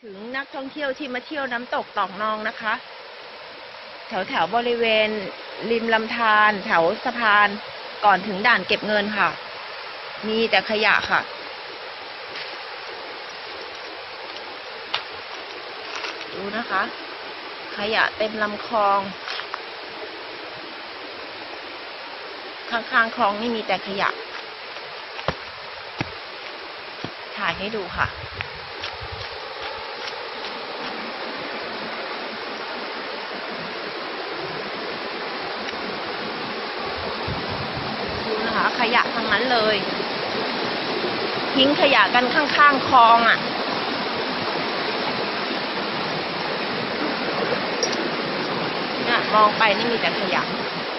ถึงนักท่องเที่ยวที่มาเที่ยวน้ำตกตอกนองนะคะ แถวบริเวณริมลำธารแถวสะพานก่อนถึงด่านเก็บเงินค่ะ มีแต่ขยะค่ะ ดูนะคะ ขยะเต็มลำคลอง ข้างๆคลองนี่มีแต่ขยะ ถ่ายให้ดูค่ะขยะทั้งนั้นเลยทิ้งขยะกันข้างๆคลองอ่ะเนี่ยมองไปนี่มีแต่ขยะ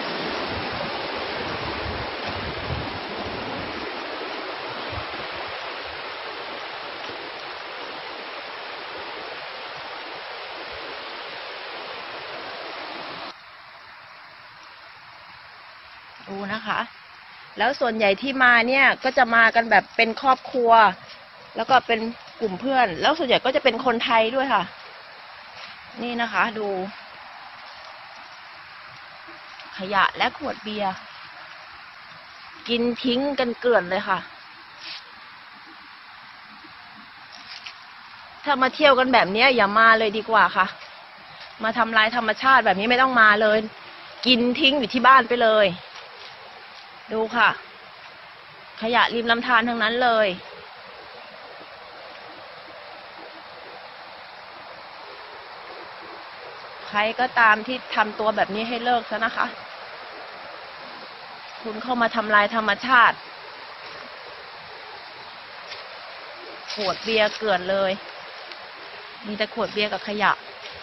ดูนะคะแล้วส่วนใหญ่ที่มาเนี่ยก็จะมากันแบบเป็นครอบครัวแล้วก็เป็นกลุ่มเพื่อนแล้วส่วนใหญ่ก็จะเป็นคนไทยด้วยค่ะนี่นะคะดูขยะและขวดเบียร์กินทิ้งกันเกลื่อนเลยค่ะถ้ามาเที่ยวกันแบบนี้อย่ามาเลยดีกว่าค่ะมาทำลายธรรมชาติแบบนี้ไม่ต้องมาเลยกินทิ้งอยู่ที่บ้านไปเลยดูค่ะขยะริมลำธารทั้งนั้นเลยใครก็ตามที่ทำตัวแบบนี้ให้เลิกซะนะคะคุณเข้ามาทำลายธรรมชาติขวดเบียร์เกลื่อนเลยมีแต่ขวดเบียร์กับขยะ